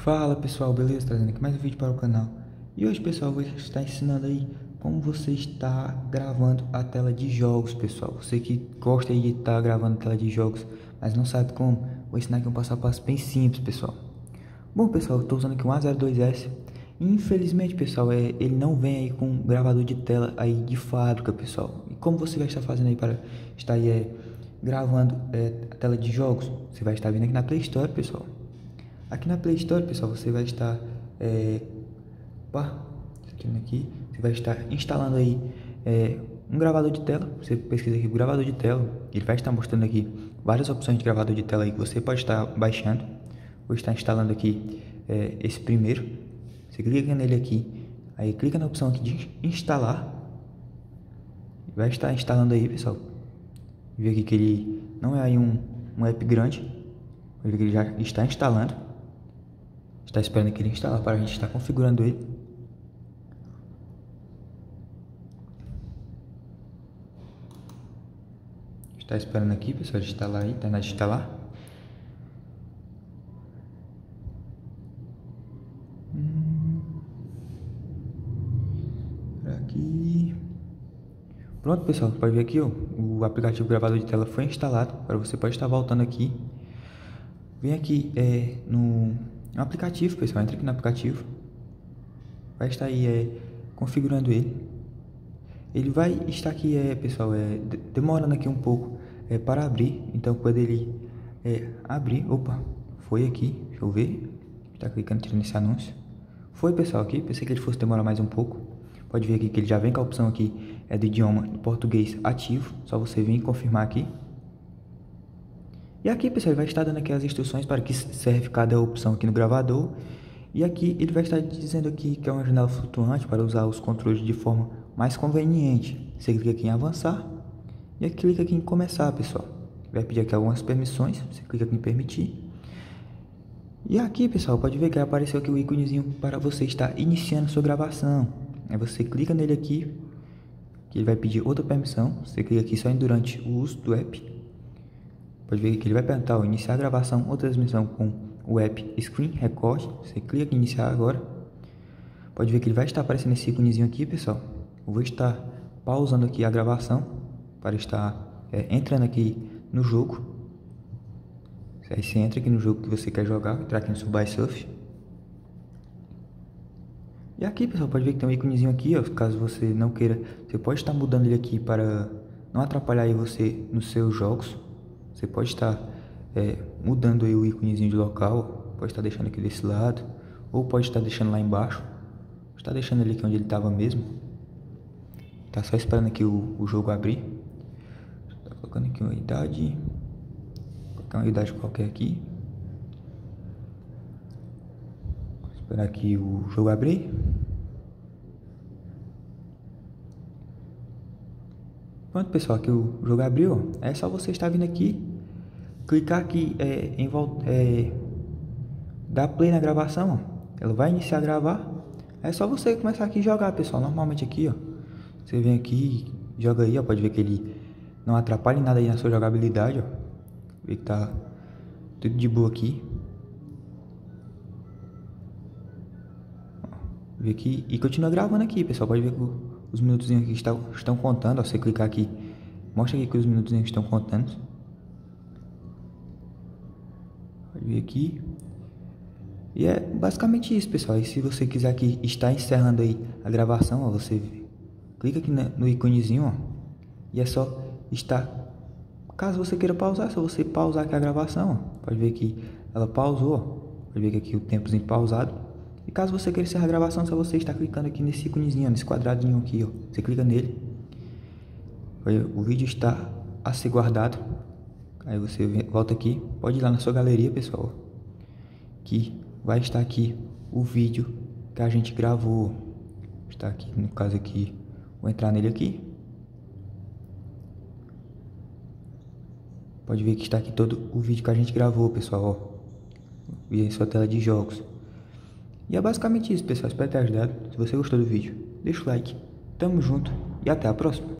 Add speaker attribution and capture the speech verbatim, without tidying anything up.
Speaker 1: Fala pessoal, beleza? Trazendo aqui mais um vídeo para o canal. E hoje pessoal, eu vou estar ensinando aí como você está gravando a tela de jogos, pessoal. Você que gosta aí de estar gravando a tela de jogos, mas não sabe como, vou ensinar aqui um passo a passo bem simples, pessoal. Bom pessoal, eu estou usando aqui um A zero dois S. Infelizmente pessoal, é, ele não vem aí com um gravador de tela aí de fábrica, pessoal. E como você vai estar fazendo aí para estar aí é, gravando é, a tela de jogos? Você vai estar vindo aqui na Play Store, pessoal. Aqui na Play Store, pessoal, você vai estar é, opa, aqui, você vai estar instalando aí é, um gravador de tela. Você pesquisa aqui gravador de tela, ele vai estar mostrando aqui várias opções de gravador de tela aí que você pode estar baixando. Vou estar instalando aqui é, esse primeiro. Você clica nele aqui, aí clica na opção aqui de instalar. Vai estar instalando aí, pessoal. Vê aqui que ele não é aí um, um app grande. Vai ver que ele já está instalando. Está esperando que ele instalar para a gente estar configurando ele. Está esperando aqui, pessoal, de instalar aí, terminar de instalar. Hum. Aqui. Pronto, pessoal, pode ver aqui, ó, o aplicativo gravador de tela foi instalado. Agora você pode estar voltando aqui. Vem aqui é, no, no aplicativo, pessoal, entra aqui no aplicativo. Vai estar aí é, configurando ele. Ele vai estar aqui, é, pessoal, é, demorando aqui um pouco é, para abrir. Então, quando ele é, abrir, opa, foi aqui, deixa eu ver. Está clicando, tirando esse anúncio. Foi, pessoal, aqui. Pensei que ele fosse demorar mais um pouco. Pode ver aqui que ele já vem com a opção aqui é do idioma do português ativo. Só você vir e confirmar aqui. E aqui, pessoal, ele vai estar dando aqui as instruções para que serve cada opção aqui no gravador. E aqui ele vai estar dizendo aqui que é uma janela flutuante para usar os controles de forma mais conveniente. Você clica aqui em avançar e aqui clica aqui em começar, pessoal. Vai pedir aqui algumas permissões, você clica aqui em permitir. E aqui, pessoal, pode ver que apareceu aqui o íconezinho para você estar iniciando sua gravação. Aí você clica nele aqui, que ele vai pedir outra permissão. Você clica aqui só em durante o uso do app. Pode ver que ele vai perguntar ó, iniciar a gravação ou transmissão com o app Screen Record. Você clica em iniciar agora. Pode ver que ele vai estar aparecendo esse íconezinho aqui, pessoal. Eu vou estar pausando aqui a gravação para estar é, entrando aqui no jogo. Aí você entra aqui no jogo que você quer jogar, entrar aqui no Subway Surf. E aqui, pessoal, pode ver que tem um íconezinho aqui, ó, caso você não queira, você pode estar mudando ele aqui para não atrapalhar aí você nos seus jogos. Você pode estar é, mudando aí o íconezinho de local, pode estar deixando aqui desse lado, ou pode estar deixando lá embaixo. Está deixando ele aqui onde ele estava mesmo. Tá só esperando aqui o, o jogo abrir. Tá colocando aqui uma idade, vou colocar uma idade qualquer aqui. Vou esperar aqui o jogo abrir. Pronto, pessoal, aqui o jogo abriu. É só você estar vindo aqui, clicar aqui é, em volta, é, dar play na gravação, ó. Ela vai iniciar a gravar. É só você começar aqui a jogar, pessoal. Normalmente aqui, ó, você vem aqui, joga aí, ó, pode ver que ele não atrapalha em nada aí na sua jogabilidade, ó. Vê que tá tudo de boa aqui. Ó, vê aqui e continua gravando aqui, pessoal. Pode ver que o os minutos aqui estão, estão contando, ó, você clicar aqui, mostra aqui que os minutos estão contando. Pode ver aqui. E é basicamente isso, pessoal. E se você quiser aqui estar encerrando aí a gravação, ó, você clica aqui no íconezinho, ó, e é só estar. Caso você queira pausar, é só você pausar aqui a gravação, ó. Pode ver que ela pausou, ó. Pode ver que aqui o tempozinho pausado. E caso você queira encerrar a gravação, é só você estar clicando aqui nesse íconezinho, nesse quadradinho aqui, ó. Você clica nele. O vídeo está a ser guardado. Aí você volta aqui. Pode ir lá na sua galeria, pessoal. Que vai estar aqui o vídeo que a gente gravou. Está aqui, no caso aqui. Vou entrar nele aqui. Pode ver que está aqui todo o vídeo que a gente gravou, pessoal, ó. E em sua tela de jogos. E é basicamente isso, pessoal. Espero ter ajudado. Se você gostou do vídeo, deixa o like. Tamo junto e até a próxima.